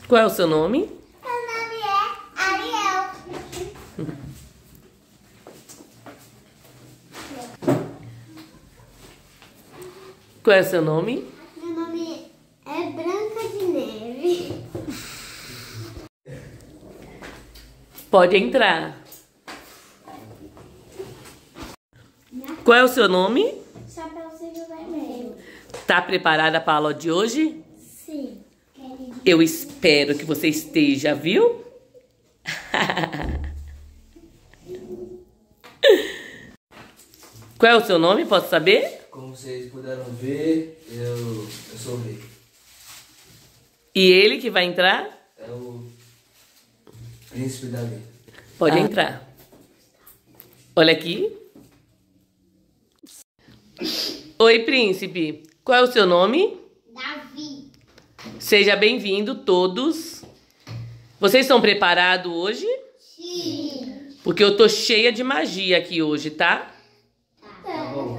Qual é o seu nome? Meu nome é Ariel. Qual é o seu nome? Meu nome é Branca de Neve. Pode entrar. Qual é o seu nome? Chapeuzinho Vermelho. Tá preparada para a aula de hoje? Sim. Eu espero que você esteja, viu? Qual é o seu nome? Posso saber? Como vocês puderam ver, eu sou o rei. E ele que vai entrar? É o príncipe Davi. Pode entrar. Olha aqui. Oi, príncipe. Qual é o seu nome? Davi. Seja bem-vindo, todos. Vocês estão preparados hoje? Sim. Porque eu tô cheia de magia aqui hoje, tá? Tá bom.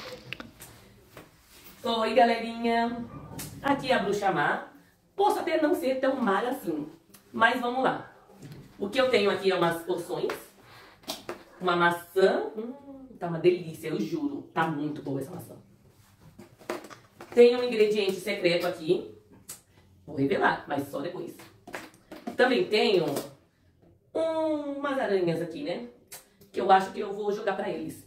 Oi, galerinha. Aqui é a Bruxa Má. Posso até não ser tão má assim, mas vamos lá. O que eu tenho aqui é umas porções. Uma maçã. Tá uma delícia, eu juro. Tá muito boa essa maçã. Tem um ingrediente secreto aqui. Vou revelar, mas só depois. Também tenho umas aranhas aqui, né? Que eu acho que eu vou jogar pra eles.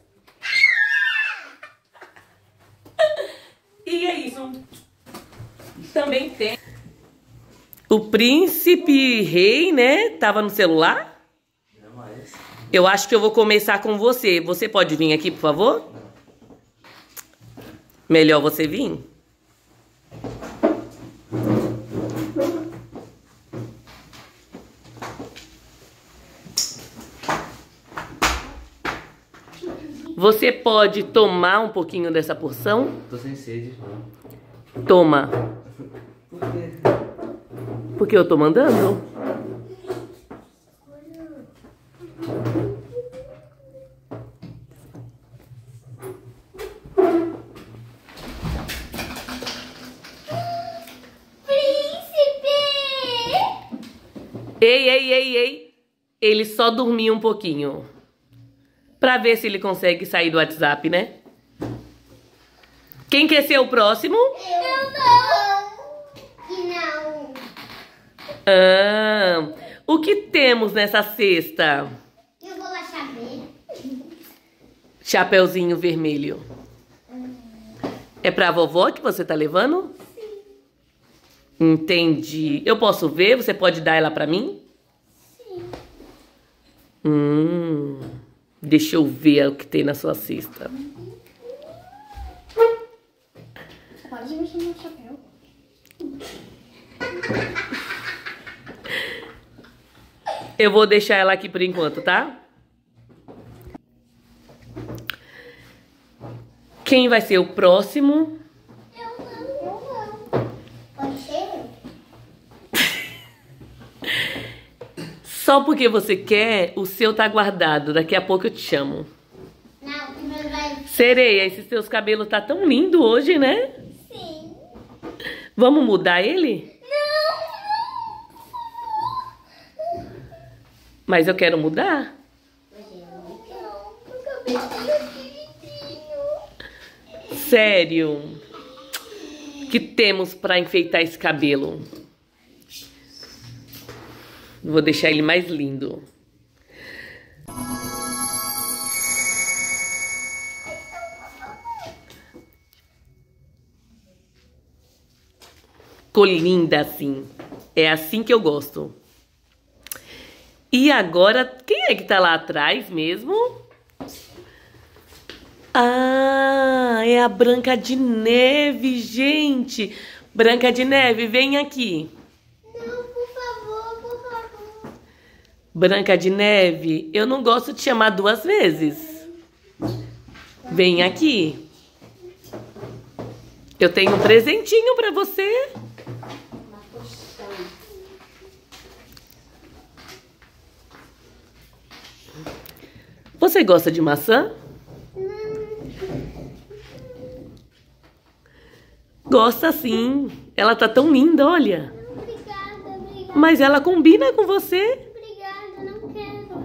E é isso. Também tem... O príncipe rei, né? Tava no celular. Jamais. Eu acho que eu vou começar com você. Você pode vir aqui, por favor? Melhor você vir. Você pode tomar um pouquinho dessa porção? Tô sem sede. Toma. Por quê? Porque eu tô mandando. Ei, ei, ei, ei. Ele só dormiu um pouquinho. Pra ver se ele consegue sair do WhatsApp, né? Quem quer ser o próximo? Eu não. E não. Ah, o que temos nessa cesta? Eu vou lá saber. Chapeuzinho vermelho. É pra vovó que você tá levando? Sim. Entendi. Eu posso ver? Você pode dar ela pra mim? Sim. Deixa eu ver o que tem na sua cesta. Pode mexer no chapéu. Eu vou deixar ela aqui por enquanto, tá? Quem vai ser o próximo? Eu não. Pode ser eu? Só porque você quer, o seu tá guardado. Daqui a pouco eu te chamo. Não, o meu vai... Sereia, esses seus cabelos tá tão lindo hoje, né? Sim. Vamos mudar ele? Mas eu quero mudar. Não, meu cabelo tá direitinho. Sério. O que temos pra enfeitar esse cabelo? Vou deixar ele mais lindo. Ficou linda assim. É assim que eu gosto. E agora, quem é que tá lá atrás mesmo? Ah, é a Branca de Neve, gente. Branca de Neve, vem aqui. Não, por favor, por favor. Branca de Neve, eu não gosto de chamar duas vezes. Vem aqui. Eu tenho um presentinho pra você. Uma poção. Você gosta de maçã? Gosta sim. Ela tá tão linda, olha. Obrigada, obrigada. Mas ela combina com você. Obrigada, não quero.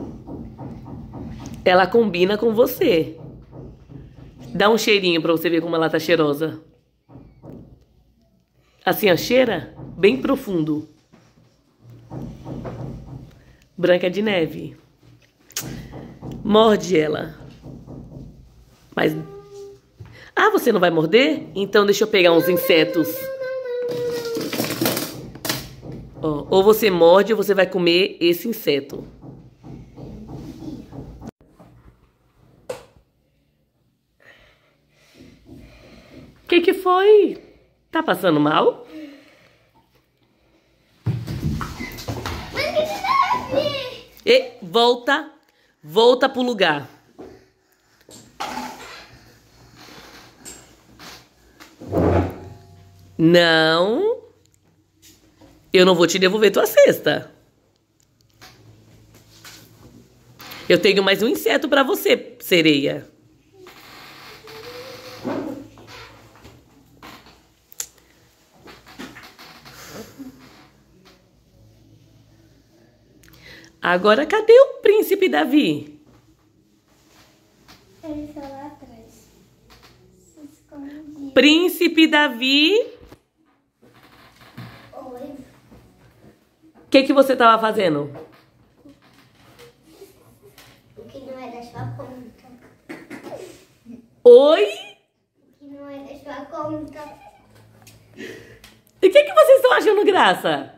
Ela combina com você. Dá um cheirinho pra você ver como ela tá cheirosa. Assim, ó, cheira bem profundo. Branca de Neve. Morde ela. Mas... Ah, você não vai morder? Então deixa eu pegar uns insetos. Ó, ou você morde ou você vai comer esse inseto. O que foi? Tá passando mal? Branca de Neve! E volta. Volta pro lugar. Não. Eu não vou te devolver tua cesta. Eu tenho mais um inseto pra você, sereia. Agora, cadê o príncipe Davi? Ele está lá atrás. Se esconde. Príncipe Davi, Oi. o que você estava fazendo? O que não é da sua conta. Oi? O que não é da sua conta. E o que vocês estão achando graça?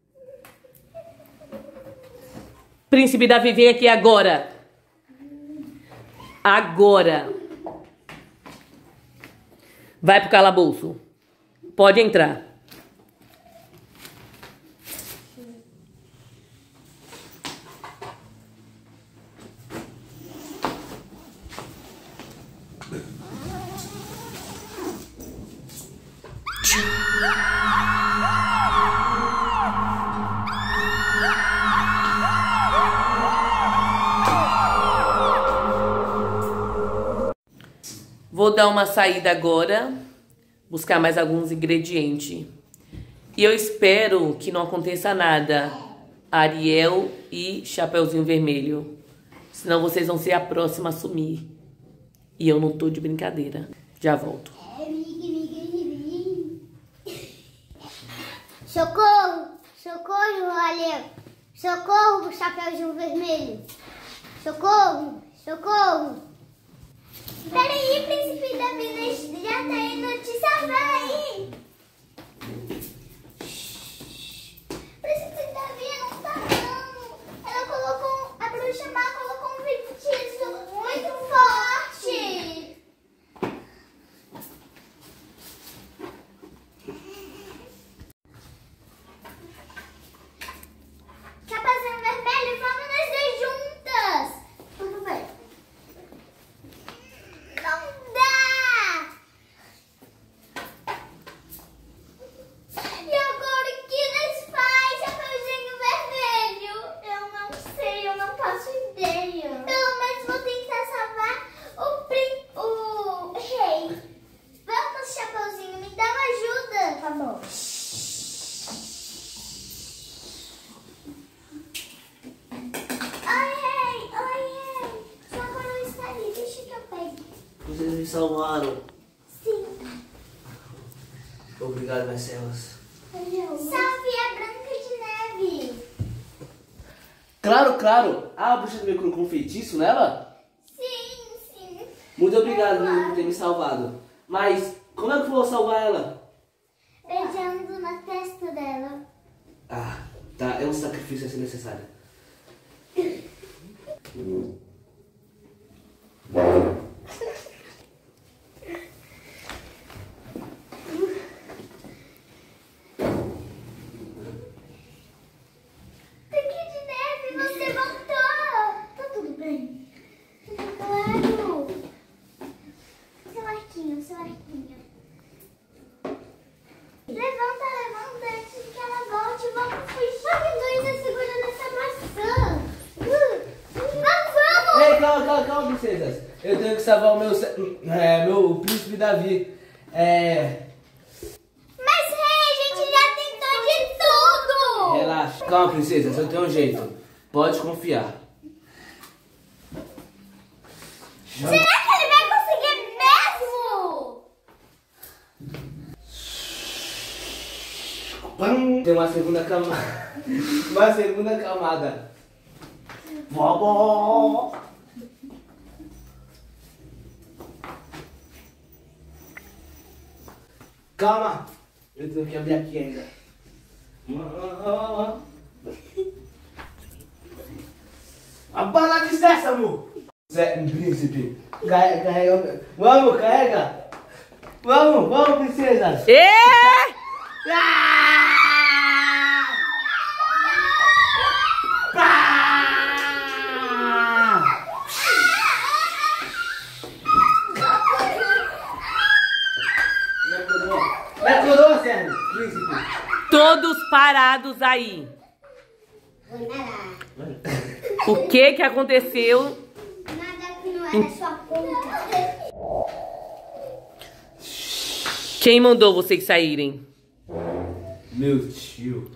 Príncipe Davi, vem aqui agora. Agora. Vai pro calabouço. Pode entrar. Vou dar uma saída agora, buscar mais alguns ingredientes. E eu espero que não aconteça nada, Ariel e Chapeuzinho Vermelho. Senão vocês vão ser a próxima a sumir. E eu não tô de brincadeira. Já volto. Socorro! Socorro, Ariel! Socorro, Chapeuzinho Vermelho! Socorro! Socorro! Peraí, príncipe Davi, já tá indo te salvar aí! Príncipe Davi não tá não! Ela colocou, a bruxa má colocou um feitiço muito forte! Chapeuzinho Vermelho, vamos nós dois juntas! Tudo bem. Não dá! E agora o que nós faz, Chapeuzinho Vermelho? Eu não sei, eu não faço ideia. Pelo menos vou tentar salvar o rei. Vamos, Chapeuzinho, me dá uma ajuda. Tá bom. Oi, rei. Sua coroa está ali, deixa que eu pegue. Vocês me salvaram. Sim. Obrigado, minhas servas. Salve a Branca de Neve. Claro, claro. Ah, a bruxa também colocou um feitiço nela? Sim. Muito obrigado por ter me salvado. Mas como é que eu vou salvar ela? Beijando na testa dela. Ah, tá. É um sacrifício assim necessário. Branca de Neve, você voltou. Tá tudo bem? Claro. Seu arquinho. Levanta antes que ela volte. Vamos fugir. Só que dois segurando essa maçã. Vamos! Ei, calma, princesas. Eu tenho que salvar o meu príncipe Davi. Mas, rei, a gente já tentou de tudo! Calma, princesa, eu tenho um jeito. Pode confiar. Será que ele vai conseguir mesmo? Tem uma segunda camada. Uma segunda camada. Vovó. Calma. Eu tenho que abrir aqui ainda. A bala de sésamo. Zé, príncipe. Carrega. Vamos, carrega. Vamos, princesa. Me acordou, Sérgio, príncipe. Todos parados aí. O que aconteceu? Nada que não é da sua conta. Quem mandou vocês saírem? Meu tio.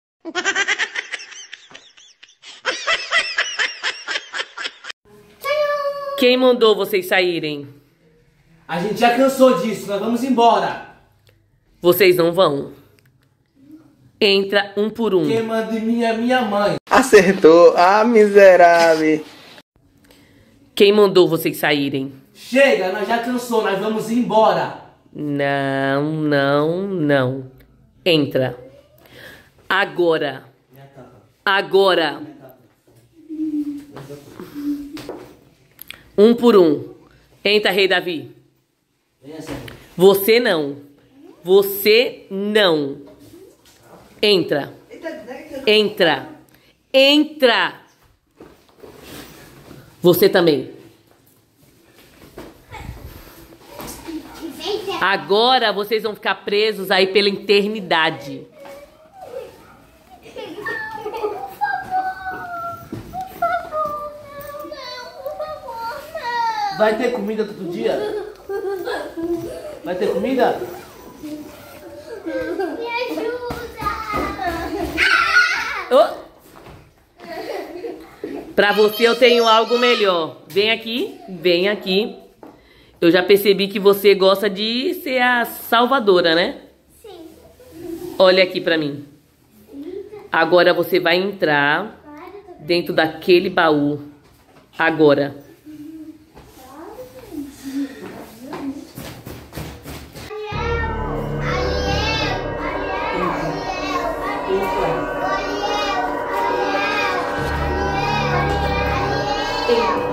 Quem mandou vocês saírem? A gente já cansou disso, nós vamos embora. Vocês não vão. Entra um por um. Quem manda em mim é minha mãe. Acertou. Ah, miserável. Quem mandou vocês saírem? Chega, nós já cansou, nós vamos embora. Não. Entra. Agora. Agora. Um por um. Entra, Rei Davi. Você não. Você não. Entra. Entra. Entra. Você também. Agora vocês vão ficar presos aí pela eternidade. Vai ter comida todo dia? Vai ter comida? Me ajuda! Oh. Pra você eu tenho algo melhor. Vem aqui, vem aqui. Eu já percebi que você gosta de ser a salvadora, né? Sim. Olha aqui pra mim. Agora você vai entrar dentro daquele baú. Agora. Ariel!